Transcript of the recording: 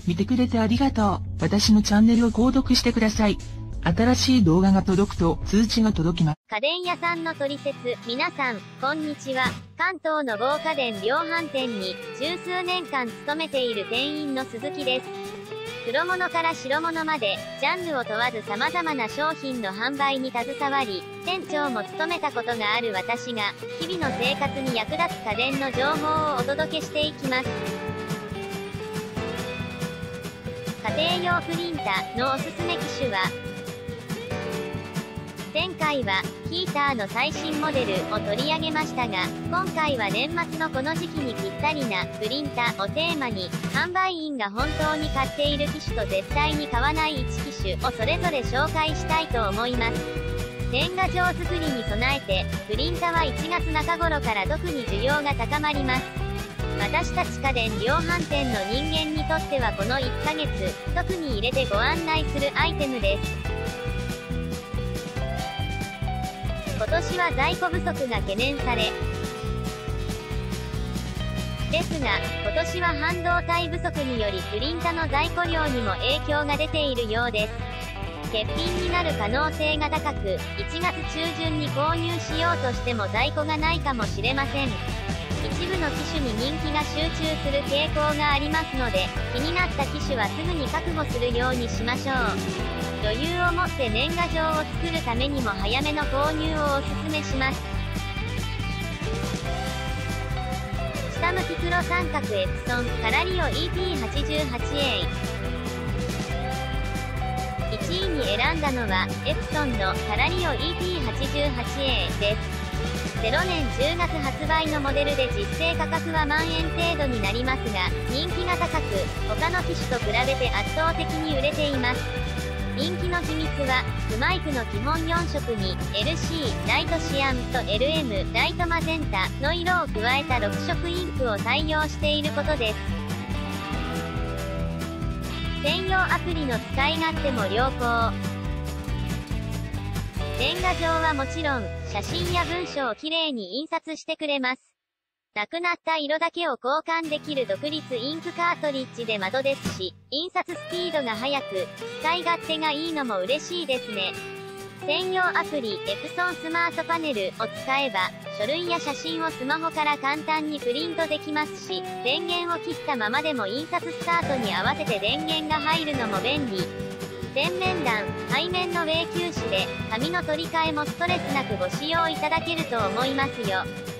見てくれてありがとう。私のチャンネルを購読してください。新しい動画が届くと通知が届きます。 家電屋さんのトリセツ、皆さん、こんにちは。関東の某家電量販店に十数年間勤めている店員の鈴木です。黒物から白物まで、ジャンルを問わず様々な商品の販売に携わり、店長も務めたことがある私が、日々の生活に役立つ家電の情報をお届けしていきます。家庭用プリンターのおすすめ機種は、前回はヒーターの最新モデルを取り上げましたが、今回は年末のこの時期にぴったりなプリンターをテーマに、販売員が本当に買っている機種と絶対に買わない1機種をそれぞれ紹介したいと思います。年賀状作りに備えて、プリンターは1月中頃から特に需要が高まります。私たち家電量販店の人間にとってはこの1ヶ月、特に入れてご案内するアイテムです。今年は在庫不足が懸念され、ですが、今年は半導体不足によりプリンターの在庫量にも影響が出ているようです。欠品になる可能性が高く、1月中旬に購入しようとしても在庫がないかもしれません。一部の機種に人気が集中する傾向がありますので、気になった機種はすぐに確保するようにしましょう。余裕を持って年賀状を作るためにも早めの購入をおすすめします。下向き黒三角エプソンカラリオ EP88A。1位に選んだのは、エプソンのカラリオ EP88A です。0年10月発売のモデルで実勢価格は万円程度になりますが、人気が高く、他の機種と比べて圧倒的に売れています。人気の秘密は、スマイクの基本4色に LC、ライトシアンと LM、ライトマゼンタの色を加えた6色インクを採用していることです。専用アプリの使い勝手も良好。年賀状はもちろん、写真や文章をきれいに印刷してくれます。なくなった色だけを交換できる独立インクカートリッジで窓ですし、印刷スピードが速く、使い勝手がいいのも嬉しいですね。専用アプリ、エプソンスマートパネルを使えば、書類や写真をスマホから簡単にプリントできますし、電源を切ったままでも印刷スタートに合わせて電源が入るのも便利。前面段、背面の永久紙で、紙の取り替えもストレスなくご使用いただけると思いますよ。